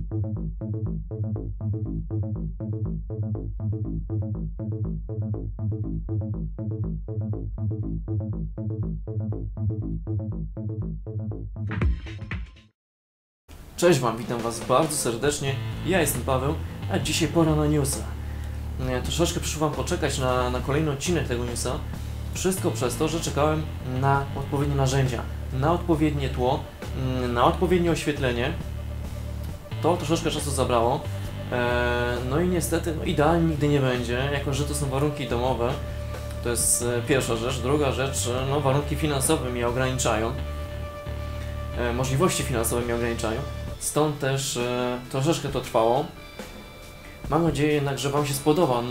Cześć Wam, witam Was bardzo serdecznie, ja jestem Paweł, a dzisiaj pora na newsa. Troszeczkę przyszło Wam poczekać na kolejny odcinek tego newsa. Wszystko przez to, że czekałem na odpowiednie narzędzia, na odpowiednie tło, na odpowiednie oświetlenie. To troszeczkę czasu zabrało. No i niestety idealnie nigdy nie będzie, jako że to są warunki domowe. To jest pierwsza rzecz. Druga rzecz, warunki finansowe mnie ograniczają. Możliwości finansowe mnie ograniczają. Stąd też troszeczkę to trwało. Mam nadzieję jednak, że Wam się spodoba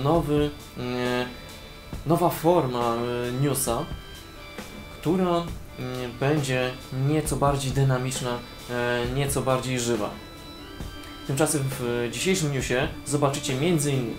nowa forma newsa, która będzie nieco bardziej dynamiczna, nieco bardziej żywa. Tymczasem w dzisiejszym newsie zobaczycie m.in.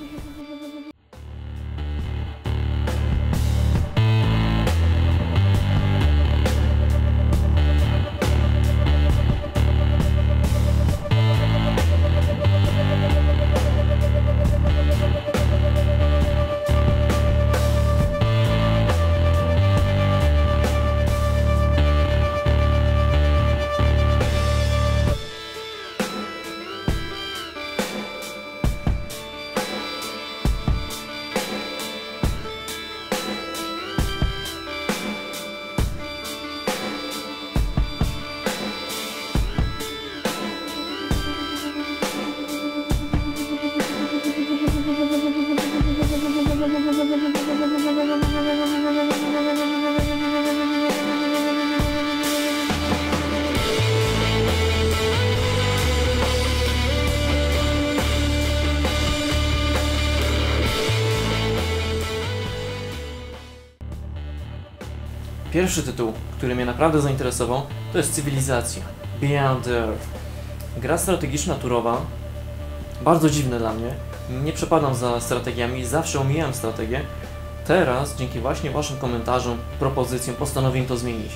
Pierwszy tytuł, który mnie naprawdę zainteresował, to jest Cywilizacja Beyond Earth. Gra strategiczna turowa, bardzo dziwne dla mnie. Nie przepadam za strategiami, zawsze omijam strategię. Teraz, dzięki właśnie Waszym komentarzom, propozycjom, postanowiłem to zmienić.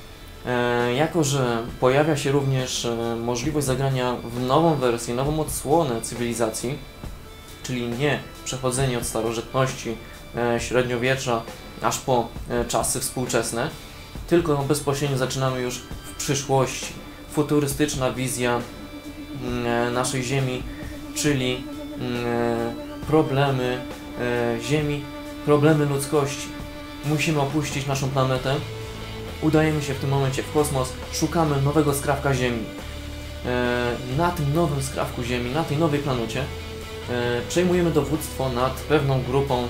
Jako że pojawia się również możliwość zagrania w nową wersję, nową odsłonę Cywilizacji, czyli nie przechodzenie od starożytności, średniowiecza, aż po czasy współczesne, tylko bezpośrednio zaczynamy już w przyszłości. Futurystyczna wizja naszej Ziemi, czyli problemy Ziemi, problemy ludzkości. Musimy opuścić naszą planetę, udajemy się w tym momencie w kosmos, szukamy nowego skrawka Ziemi. Na tym nowym skrawku Ziemi, na tej nowej planecie przejmujemy dowództwo nad pewną grupą,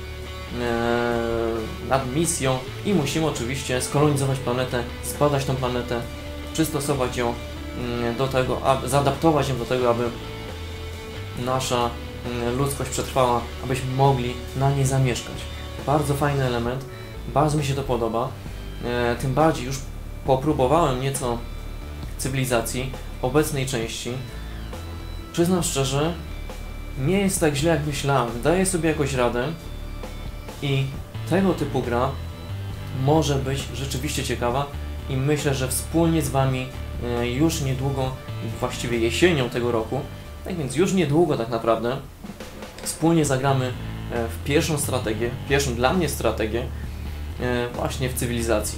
nad misją i musimy oczywiście skolonizować planetę, zbadać tą planetę, przystosować ją do tego, zaadaptować ją do tego, aby nasza ludzkość przetrwała, abyśmy mogli na niej zamieszkać. Bardzo fajny element, bardzo mi się to podoba, tym bardziej już popróbowałem nieco Cywilizacji, obecnej części. Przyznam szczerze, nie jest tak źle jak myślałem, daję sobie jakoś radę. I tego typu gra może być rzeczywiście ciekawa i myślę, że wspólnie z Wami już niedługo, właściwie jesienią tego roku, tak więc już niedługo tak naprawdę, wspólnie zagramy w pierwszą strategię, pierwszą dla mnie strategię właśnie w Cywilizacji.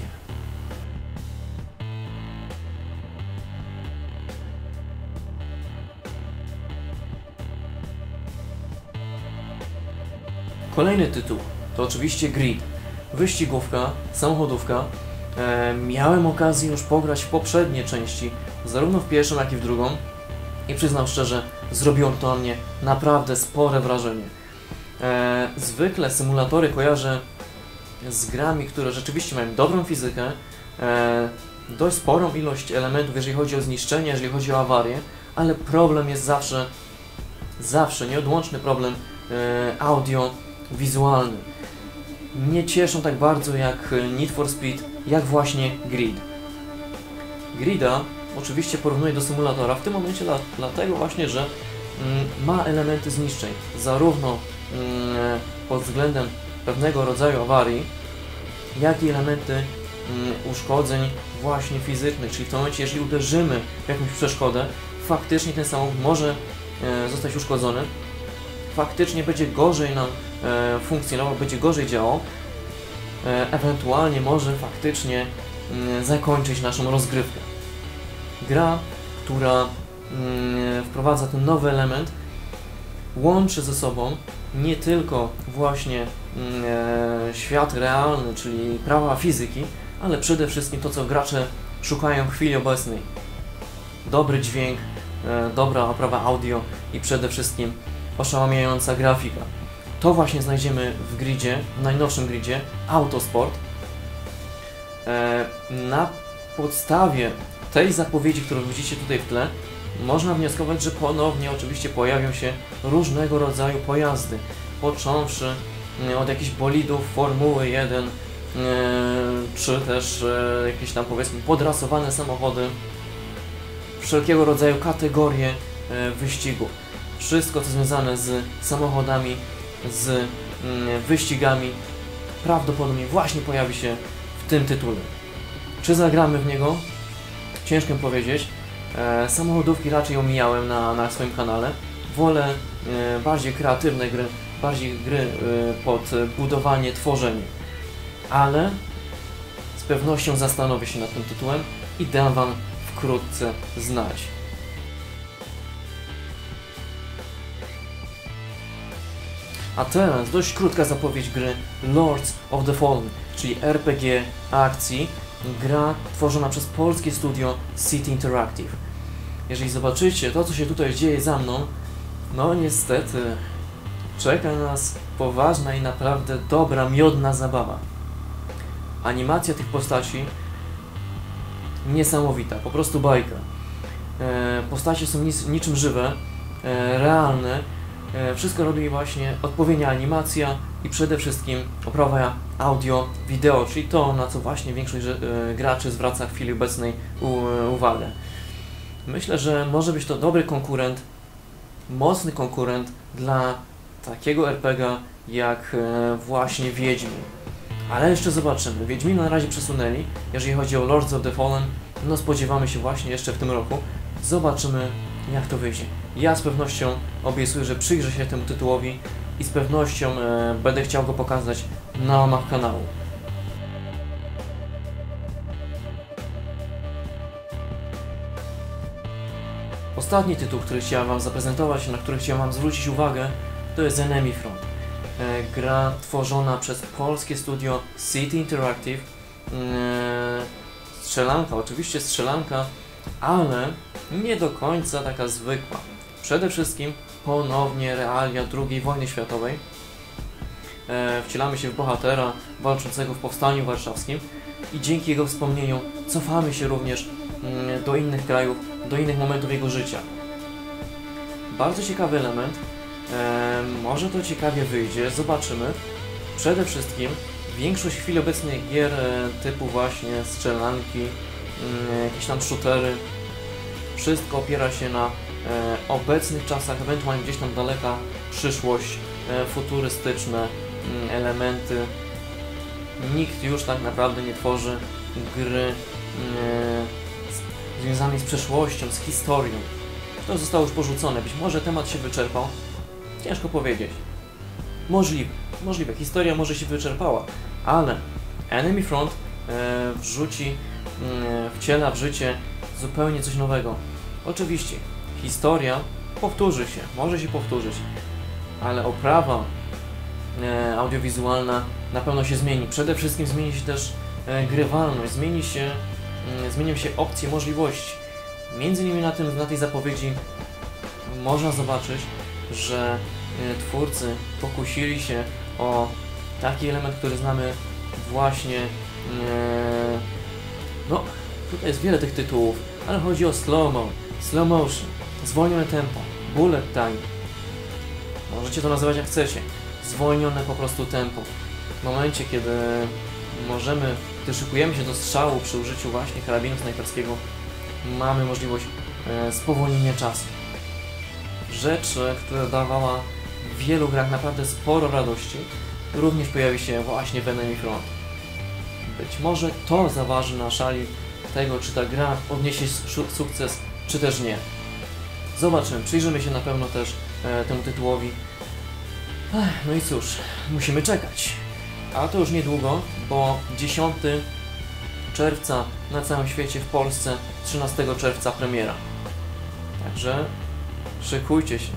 Kolejny tytuł to oczywiście Grid. Wyścigówka, samochodówka. Miałem okazję już pograć w poprzednie części, zarówno w pierwszą, jak i w drugą. I przyznam szczerze, zrobiło to na mnie naprawdę spore wrażenie. Zwykle symulatory kojarzę z grami, które rzeczywiście mają dobrą fizykę, dość sporą ilość elementów, jeżeli chodzi o zniszczenie, jeżeli chodzi o awarię, ale problem jest zawsze nieodłączny problem audio-wizualny. Nie cieszą tak bardzo jak Need for Speed, jak właśnie Grid. Grida oczywiście porównuję do symulatora w tym momencie dlatego właśnie, że ma elementy zniszczeń, zarówno pod względem pewnego rodzaju awarii, jak i elementy uszkodzeń właśnie fizycznych, czyli w tym momencie, jeżeli uderzymy w jakąś przeszkodę, faktycznie ten samochód może zostać uszkodzony, faktycznie będzie gorzej nam funkcjonował, będzie gorzej działał, ewentualnie może faktycznie zakończyć naszą rozgrywkę. Gra, która wprowadza ten nowy element, łączy ze sobą nie tylko właśnie świat realny, czyli prawa fizyki, ale przede wszystkim to, co gracze szukają w chwili obecnej. Dobry dźwięk, dobra oprawa audio i przede wszystkim oszałamiająca grafika. To właśnie znajdziemy w gridzie, w najnowszym gridzie Autosport. Na podstawie tej zapowiedzi, którą widzicie tutaj w tle, można wnioskować, że ponownie oczywiście pojawią się różnego rodzaju pojazdy, począwszy od jakichś bolidów Formuły 1, czy też jakieś tam powiedzmy podrasowane samochody, wszelkiego rodzaju kategorie wyścigu. Wszystko co związane z samochodami, z wyścigami prawdopodobnie właśnie pojawi się w tym tytule. Czy zagramy w niego? Ciężko mi powiedzieć. Samochodówki raczej omijałem na swoim kanale. Wolę bardziej kreatywne gry, bardziej gry pod budowanie, tworzenie. Ale z pewnością zastanowię się nad tym tytułem i dam Wam wkrótce znać. A teraz dość krótka zapowiedź gry Lords of the Fallen, czyli RPG akcji, gra tworzona przez polskie studio City Interactive. Jeżeli zobaczycie to, co się tutaj dzieje za mną, no niestety czeka nas poważna i naprawdę dobra, miodna zabawa. Animacja tych postaci niesamowita, po prostu bajka. Postacie są niczym żywe, realne. Wszystko robi właśnie odpowiednia animacja i przede wszystkim oprawa audio, wideo, czyli to, na co właśnie większość graczy zwraca w chwili obecnej uwagę. Myślę, że może być to dobry konkurent, mocny konkurent dla takiego RPG jak właśnie Wiedźmin. Ale jeszcze zobaczymy. Wiedźmina na razie przesunęli. Jeżeli chodzi o Lords of the Fallen, no spodziewamy się właśnie jeszcze w tym roku. Zobaczymy, jak to wyjdzie. Ja z pewnością obiecuję, że przyjrzę się temu tytułowi i z pewnością będę chciał go pokazać na łamach kanału. Ostatni tytuł, który chciałem Wam zaprezentować, na który chciałem Wam zwrócić uwagę, to jest Enemy Front. Gra tworzona przez polskie studio City Interactive. Strzelanka, oczywiście strzelanka, ale nie do końca taka zwykła. Przede wszystkim ponownie realia II wojny światowej. Wcielamy się w bohatera walczącego w Powstaniu Warszawskim i dzięki jego wspomnieniu cofamy się również do innych krajów, do innych momentów jego życia. Bardzo ciekawy element. Może to ciekawie wyjdzie, zobaczymy. Przede wszystkim większość w chwili obecnych gier typu właśnie strzelanki, jakieś tam shootery, wszystko opiera się na obecnych czasach, ewentualnie gdzieś tam daleka przyszłość, futurystyczne elementy. Nikt już tak naprawdę nie tworzy gry związanej z przeszłością, z historią. To zostało już porzucone. Być może temat się wyczerpał. Ciężko powiedzieć. Możliwe. Historia może się wyczerpała, ale Enemy Front wciela w życie zupełnie coś nowego. Oczywiście, historia powtórzy się, może się powtórzyć, ale oprawa audiowizualna na pewno się zmieni. Przede wszystkim zmieni się też grywalność, zmienią się opcje, możliwości. Między innymi na tej zapowiedzi można zobaczyć, że twórcy pokusili się o taki element, który znamy właśnie, no tutaj jest wiele tych tytułów, ale chodzi o slow motion, zwolnione tempo, bullet time, możecie to nazywać jak chcecie, zwolnione po prostu tempo. W momencie, kiedy gdy szykujemy się do strzału przy użyciu właśnie karabinu snajperskiego, mamy możliwość spowolnienia czasu. Rzecz, która dawała w wielu grach naprawdę sporo radości, również pojawi się właśnie w Enemy Front. Być może to zaważy na szali tego, czy ta gra odniesie sukces, czy też nie. Zobaczymy, przyjrzymy się na pewno też temu tytułowi. No i cóż, musimy czekać. A to już niedługo, bo 10 czerwca na całym świecie, w Polsce 13 czerwca premiera. Także szykujcie się.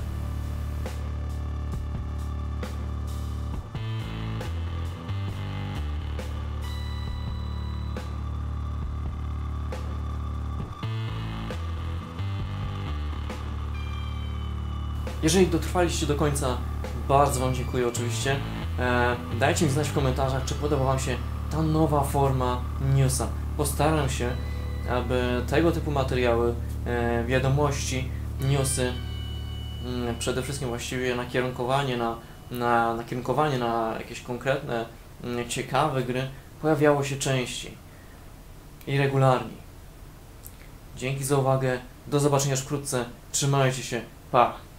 Jeżeli dotrwaliście do końca, bardzo Wam dziękuję oczywiście. Dajcie mi znać w komentarzach, czy podoba Wam się ta nowa forma newsa. Postaram się, aby tego typu materiały, wiadomości, newsy, przede wszystkim właściwie nakierunkowanie na jakieś konkretne, ciekawe gry, pojawiało się częściej i regularniej. Dzięki za uwagę, do zobaczenia już wkrótce, trzymajcie się, pa!